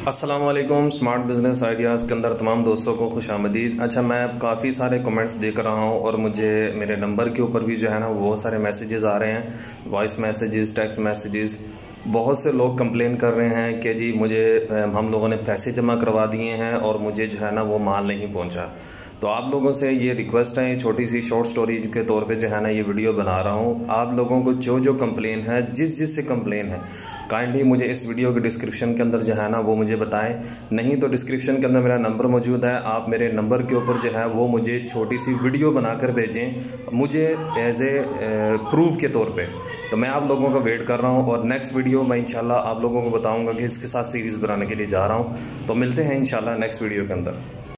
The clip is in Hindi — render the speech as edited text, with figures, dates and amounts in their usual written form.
अस्सलाम वालेकुम। स्मार्ट बिज़नेस आइडियाज़ के अंदर तमाम दोस्तों को खुशामदीद। अच्छा, मैं काफ़ी सारे कमेंट्स देख रहा हूँ और मुझे मेरे नंबर के ऊपर भी जो है ना वो बहुत सारे मैसेजेस आ रहे हैं, वॉइस मैसेजेस, टेक्स्ट मैसेजेस। बहुत से लोग कंप्लेन कर रहे हैं कि जी मुझे हम लोगों ने पैसे जमा करवा दिए हैं और मुझे जो है ना वो माल नहीं पहुँचा। तो आप लोगों से ये रिक्वेस्ट है, ये छोटी सी शॉर्ट स्टोरी के तौर पे जो है ना ये वीडियो बना रहा हूँ। आप लोगों को जो जो कंप्लेन है, जिस से कंप्लेन है, काइंडली मुझे इस वीडियो के डिस्क्रिप्शन के अंदर जो है ना वो मुझे बताएं। नहीं तो डिस्क्रिप्शन के अंदर मेरा नंबर मौजूद है, आप मेरे नंबर के ऊपर जो है वो मुझे छोटी सी वीडियो बनाकर भेजें, मुझे एज ए प्रूफ के तौर पे। तो मैं आप लोगों का वेट कर रहा हूँ और नेक्स्ट वीडियो मैं इंशाल्लाह आप लोगों को बताऊँगा कि इसके साथ सीरीज़ बनाने के लिए जा रहा हूँ। तो मिलते हैं इंशाल्लाह नेक्स्ट वीडियो के अंदर।